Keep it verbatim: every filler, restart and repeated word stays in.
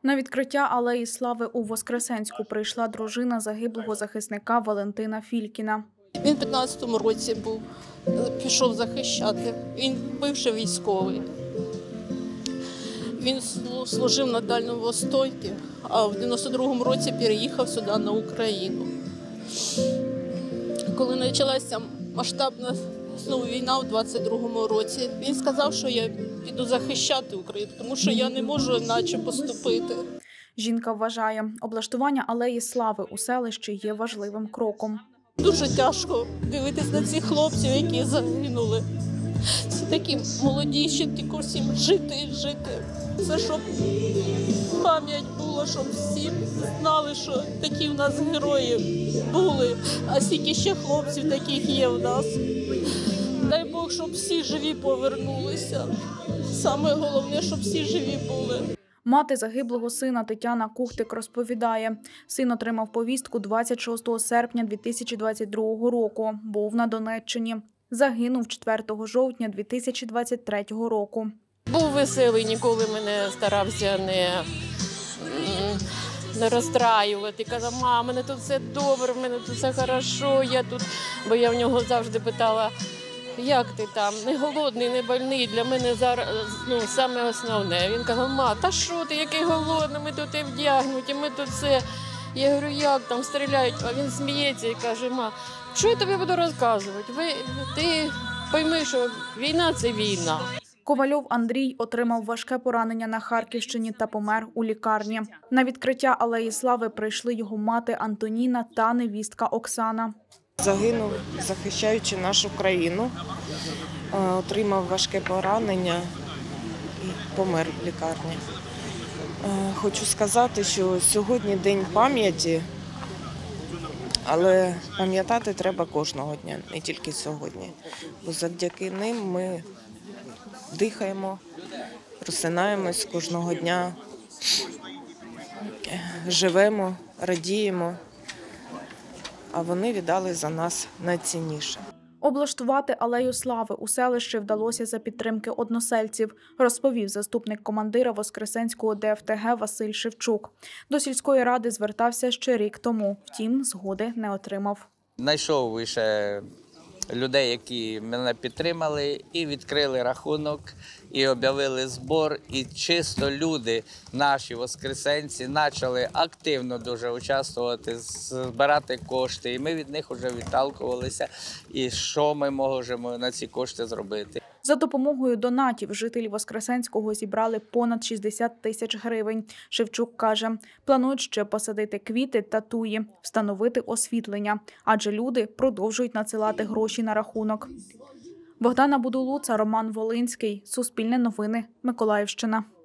На відкриття Алеї Слави у Воскресенську прийшла дружина загиблого захисника Валентина Фількіна. Він в п'ятнадцятому році був, пішов захищати. Він бивший військовий. Він служив на Дальньому Востокі, а в дев'яносто другому році переїхав сюди, на Україну. Коли почалася масштабна знову війна у двадцять другому році, він сказав, що я піду захищати Україну, тому що я не можу іначе поступити. Жінка вважає, облаштування Алеї Слави у селищі є важливим кроком. Дуже тяжко дивитися на цих хлопців, які загинули. Всі такі молоді, ще тільки всім жити і жити. Це щоб пам'ять була, щоб всі знали, що такі в нас герої були, а скільки ще хлопців таких є в нас. Дай Бог, щоб всі живі повернулися. Саме головне, щоб всі живі були. Мати загиблого сина Тетяна Кухтик розповідає, син отримав повістку двадцять шостого серпня дві тисячі двадцять другого року, був на Донеччині. Загинув четвертого жовтня дві тисячі двадцять третього року. Був веселий, ніколи мене старався не, не розстраювати. Казав, мама, мене тут все добре, в мене тут все хорошо, я тут, бо я в нього завжди питала, як ти там, не голодний, не больний, для мене зараз, ну, саме основне. Він казав, ма, та що ти, який голодний, ми тут і вдягнуті, ми тут все. Я говорю, як там стріляють, а він сміється і каже, ма, що я тобі буду розказувати? Ви, ти пойми, що війна – це війна. Ковальов Андрій отримав важке поранення на Харківщині та помер у лікарні. На відкриття Алеї Слави прийшли його мати Антоніна та невістка Оксана. Загинув, захищаючи нашу країну, отримав важке поранення і помер в лікарні. Хочу сказати, що сьогодні День пам'яті, але пам'ятати треба кожного дня, не тільки сьогодні. Бо завдяки ним ми дихаємо, просинаємось кожного дня, живемо, радіємо, а вони віддали за нас найцінніше. Облаштувати Алею Слави у селищі вдалося за підтримки односельців, розповів заступник командира Воскресенського Де Еф Те Ге Василь Шевчук. До сільської ради звертався ще рік тому, втім, згоди не отримав. Знайшов лише людей, які мене підтримали, і відкрили рахунок, і об'явили збір. І чисто люди, наші воскресенці, почали активно дуже участвувати, збирати кошти. І ми від них вже відталкувалися, і що ми можемо на ці кошти зробити. За допомогою донатів жителі Воскресенського зібрали понад шістдесят тисяч гривень. Шевчук каже, планують ще посадити квіти та туї, встановити освітлення, адже люди продовжують надсилати гроші на рахунок. Богдана Будулуца, Роман Волинський, Суспільне новини, Миколаївщина.